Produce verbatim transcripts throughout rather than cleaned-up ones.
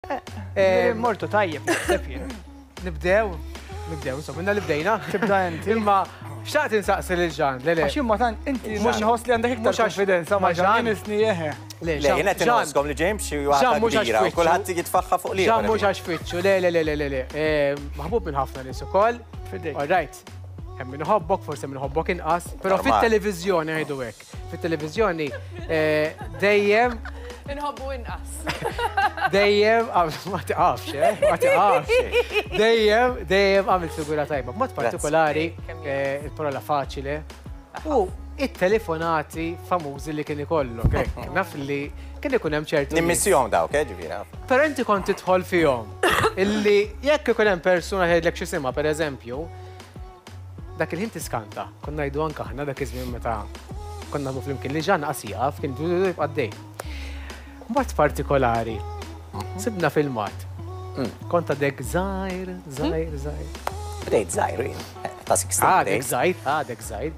Mortu tajjeb, naħseb jien. Nibdew, nibdew, insomma, inna li bdejna. Tibda inti. Imma xtaqt insaqsi lil Ġan, le le. Għax imma tant inti mhux nħoss li għandek iktar konfidenza ma' Ġan nisni jeħe. Le, jena tinħosskom li ġejm xi waħda kbira u kulħadd jitfaħħa fuq li. Ġan mhux għax fitxu, le le le le le. Maħbub minn ħafna nies ukoll. All right. Hemm min ħobbok, forsi min ħobbok inqas, però fit-televiżjoni ngħidu hekk. Fit-televiżjoni dejjem Inħobbu inqas. Dejjem, ma tiqafx, eh? Ma tiqafx. Dejjem, dejjem għamil figura tajba. B'mod partikolari, il-parola faċile. U it-telefonati famużi li kien ikollok. Naf li kien ikun hemm ċertu. Nimmissjom dawk, eh, ġifiera. Però inti kont tidħol fihom. Illi jekk ikun hemm persuna tgħidlek x'isimha, pereżempju, dak il-ħin tiskanta. Konna ngħidu anke aħna dak iż-żmien meta konna nagħmlu flimkien li Ġan qasija kien għaddej. Mod partikolari, sibna filmat. Konta dek zaħir, zaħir, zaħir. Bdejt zaħir, ta' sixteen. Ah, dek zaħir, ah, dek zaħir.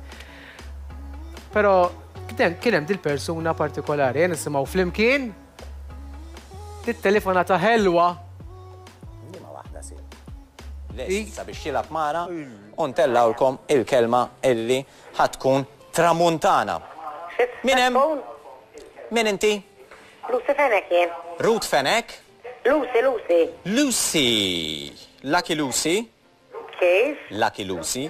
Pero kienem dil-persuna partikolari, jen nisimaw flimkien, dit-telefonata ħelwa. Nima wahda si. Lessa biex xilab mara, untellawlkom il-kelma illi ħatkun tramuntana. Minem? Min inti? Lucy Fenek jien. Ruth Fenek? Lucy, Lucy. Lucy. Lucky Lucy? Kif? Lucky Lucy.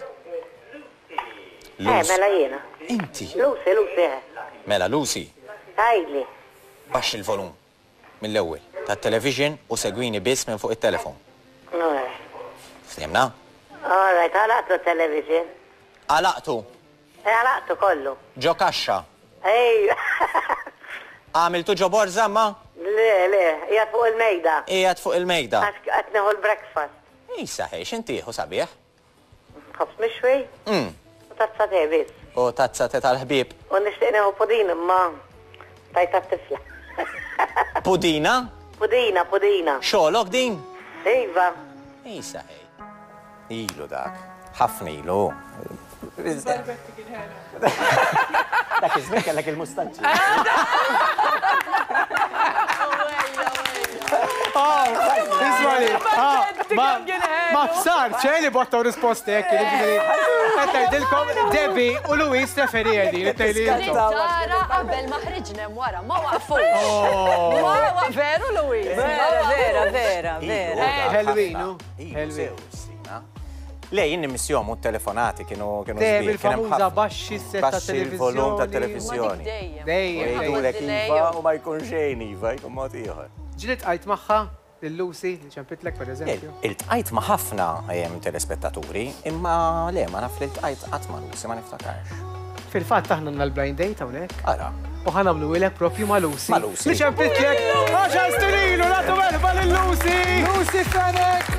Eh, mela jiena. Inti? Lucy, Lucy. Mela Lucy. Għajli. Baxx il-volum mill-ewwel tat-television u segwini biss minn fuq it-telefon. Ftimna? All right, għalaqtu television. Għalaqtu? Għalaqtu kollu. Ġo kaxxa? Ej. Għamiltu ġo borza ma? Le, le, jgħat fuq il-mejda. Jgħat fuq il-mejda. Għat neħu l-breakfast. Isa, ħeċ, intiħu sabiħ? Ħobs mixwi? Mm. U tazza tebis. U tazza te tal-ħbib. U nishtiq neħu pudina, ma tajta t-tifla. Pudina? Pudina, pudina. Xolok din? Iva. Isa, ħej. Ilu dak. ħafna ilu. Dak iżmin kellek il-mustanċi. Ma fsar, ċeli bottaw risposti ekk. Għattajdilkom Debbie u Luis Teferiedi. Ġara qabel ma ħriġna wara, ma waqfux. Ma veru Luis. Vera, vera, vera, vera. Helwinu. Helwinu. Le, jinn missjom u telefonati kienu kienu Debbie il-famuża baxxi s-setta il volum ta' televizjoni. Dejjem. Jgħidulek iva u ma jkun xejn iva, jkun mod ieħor. Ġiet qajt magħha il-Lucy, li ċempitlek per eżempju. Il-tqajt ma' ħafna telespettaturi, imma le, ma naf li il-tqajt qatt ma' Lucy, ma niftakarx. Fil-fatt aħna għandna l-blind date hawnhekk. Ara. U ħanamlu ilek propju ma' Lucy. Ma' Lucy. Li ċempitlek, għaxan stililu, nagħtu merħba lil-Lucy! Lucy Fenek!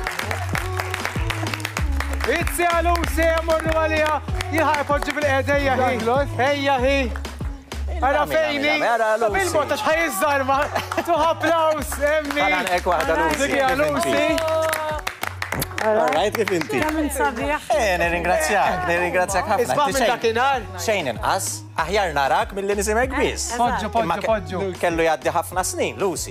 Itzi għal Lucy, għamurru għalija, jħaj podġi bil-qedja hi. Ejja hi. Għara fejni. Bil-bota xħaj iż-żarma. Tuħa applaus, emmi. Għanan ek waħda Lucy. Digi għal Lucy. Għarajt kif inti. Minn sabiħ. Eh, nirringrazzjak, nirringrazzjak ħafna. Isma' minn dakinhar. Xejn inqas, aħjar narak mill-li nisimek biss. Poġġu, poġġu, poġġu. Kellu jgħaddi ħafna snin, Lucy.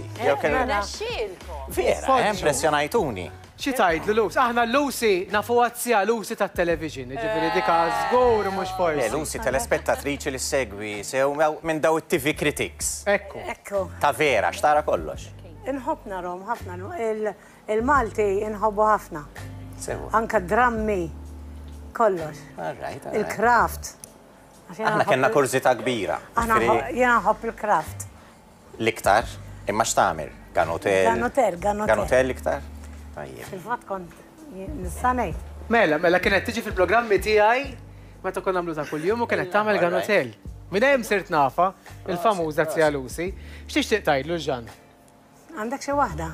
Vera, impressjonajtuni. Xi tgħid Lucy? Aħna Lucy nafu għazzija Lucy tat-television, ġifieri dika żgur mhux forsi. Le, Lucy telespettatriċi li segwi sew minn daw it-T V critics. Ekku. Ekku. Ta' vera, xtara kollox. Inħobb narhom ħafna, il-Malti inħobbu ħafna. Sew. Anka drammi, kollox. Il-craft. Aħna kellna kurzita kbira. Aħna jiena nħobb il-craft. L-iktar, imma x'tagħmel? Ganotel. Ganotel, ganotel. Ganotel l-iktar? Fil-fat kont nistanejt. Mela, mela kienet tiġi fil-programmi tiegħi meta konna nagħmlu ta' kuljum u kienet tagħmel ganotel. Min hemm sirt nafa, il-famuża Zja Lucy. X'tixtieq tgħidlu Ġan? Għandek xi waħda?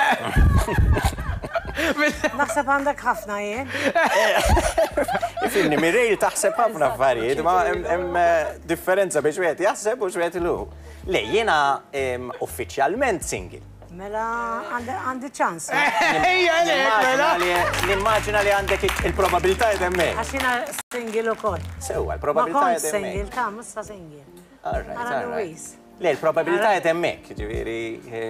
Naħseb għandek ħafna jien. Finni mirejl taħseb ħafna affarijiet, ma hemm differenza biex wieħed jaħseb u x'wieħed ilu. Le, jiena uffiċjalment single. Mela għandi ċans. Ejja, mela. Nimmaġina li għandek il-probabilità jtemmek. Għaxina single u koll. Sewa, il-probabilità Ma kont jtemmek. single, ta' mussa single. All right, all right. Le, l-probabilità qed hemmhekk, ġifieri.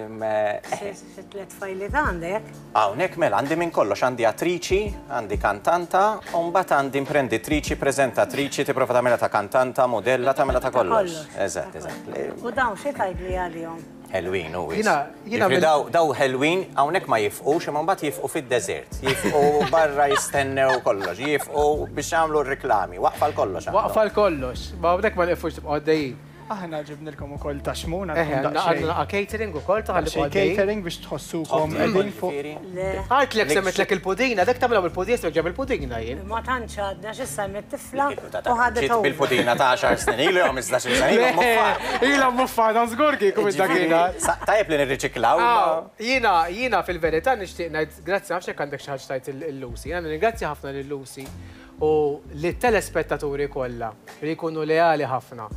Xi tliet fajliet għandek? Hawnhekk mela għandi minn kollox, għandi attriċi, għandi kantanta, u mbagħad għandi imprenditriċi, preżentatriċi, tipprova tagħmilha ta' kantanta, modella, tagħmilha ta' kollox. Eżatt, eżatt. U dawn xi tgħidli għalihom? Halloween u Jina- jina Ġifri mill- daw daw Halloween hawnhekk ma jifqux, imma mbagħad jifqu fid-deżert. Jifqu barra jistennew kollox, jifqu biex jagħmlu r-riklami, waqfa l-kollox. Waqfa l-kollox, ma hawnhekk ma nifux tibqgħu għaddejjin. Aħna ġibnilkom ukoll taxmuna. Eħe, għandna catering ukoll taħalli Xej catering biex tħossukom qegħdin fuq. Le, Għart l-ek semmet l-pudina, dak tamla bil-pudina, s ġab il-pudina jien. ma tantx għadna x'issa mit-tifla u ħadet Ġiet bil-pudina ta' għaxar snin ilu jew miżdax snin ilu muffa. Ila muffada żgur kieku id-dakina. Tajjeb li nirriċiklaw. Jina, jina fil-verità nixtieq ngħid grazzi ħafna għandek xi ħaġa tajt il-Lucy. Għandna ringrazzja ħafna lil-Lucy u lit-telespettaturi kollha li jkunu leali ħafna.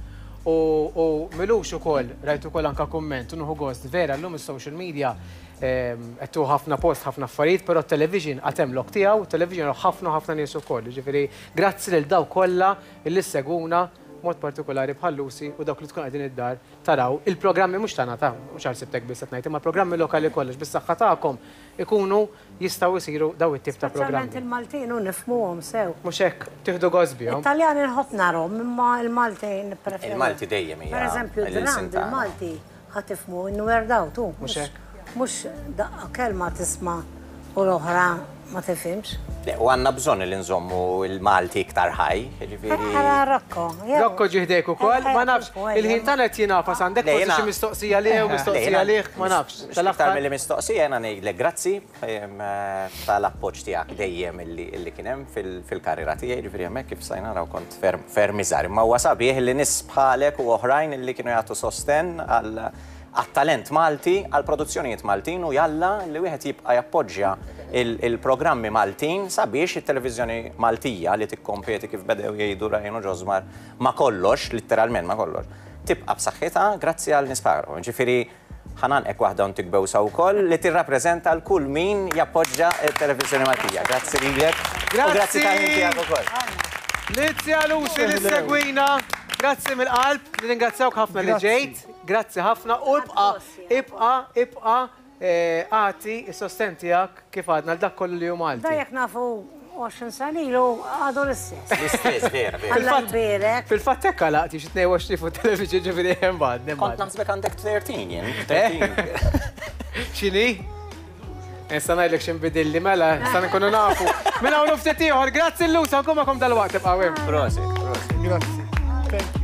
U milux ukoll, rajtu ukoll anka komment, unuħu gost, vera llum is-social media għettu ħafna post, ħafna affarijiet, però t-television għatem lok tiegħu, television ħafna ħafna nies ukoll. Ġifieri grazzi lil daw kollha illi seguna mod partikolari bħal Lucy u dawk li tkun qegħdin id-dar taraw il-programmi mhux tagħna ta' mhux għal sibtek biss qed ngħid, imma programmi lokali kollox bis-saħħa tagħkom ikunu jistgħu jsiru daw it-tip ta' Speċjalment programmi. il-Maltin u nifhmuhom sew. Mhux hekk, tieħdu gosbi hawn. Italjani nħobb narhom, imma il-Maltin nippreferu. Il-Malti dejjem hija. Per eżempju, d-rand il-Malti ħatifmu inwerdaw tu. Mhux hekk. Mhux daqqa kelma tisma' u l-oħra ma tifhimx. U għandna bżonn li nżommu il-Malti iktar ħaj, ġifieri. Ħara Rokko. Rokko ġihdek ukoll, ma nafx, il-ħin tagħna qed jingħafas għandek Le, forsi jiena- xi mistoqsija lih u mistoqsija lih, ma nafx. Aktar Tal-aħħar mill-mistoqsija jena ngħidlek grazzi em, tal-appoġġ tiegħek dejjem illi kien hemm fil-karriera tiegħi, ġifieri hemmhekk kif sajna raw kont ferm ferm iżgħar. Imma huwa sabiħ li nies bħalek u oħrajn illi kienu jagħtu sosten għal għat-talent Malti, għal-produzzjonijiet Maltin u jalla li wieħed jibqa' jappoġġja il-programmi Maltin sabiex it-televiżjoni Maltija li tikkompeti kif bedew jgħidu Rajn u Ġosmar ma kollox, litteralment ma kollox, tibqa' b'saħħitha grazzi għal nisparo. Ġifieri ħananqek waħda un tikbewsa wkoll li tirrappreżenta l kull min jappoġġja t-televiżjoni Maltija. Grazzi lilek. U grazzi tal-ħin tiegħek ukoll. Lizja Lucy li segwina, grazzi mill-qalb, li ringrazzjawk ħafna li ġejt, grazzi ħafna u ibqa, ibqa, ibqa, għati is-sosten tiegħek kif għadna l-dak kollu li hu Malti. Dajjek nafu għoxrin sanilu għadu l-istess. L-istess, vera, vera. Alla l-berek. Fil-fatt hekk għalaqti xi tnejn għoxrin fuq television ġifieri hemm bad, hemm Kont bad. naħsbek għandek thirteen jien. thirteen. X'inhi? Issa ngħidlek x'inbidilli mela, issa nkunu nafu. Minn hawn ftit ieħor, grazzi Lucy, nkun magħkom dal-waqt tibqgħu hemm. Prosit, prosit. Grazzi.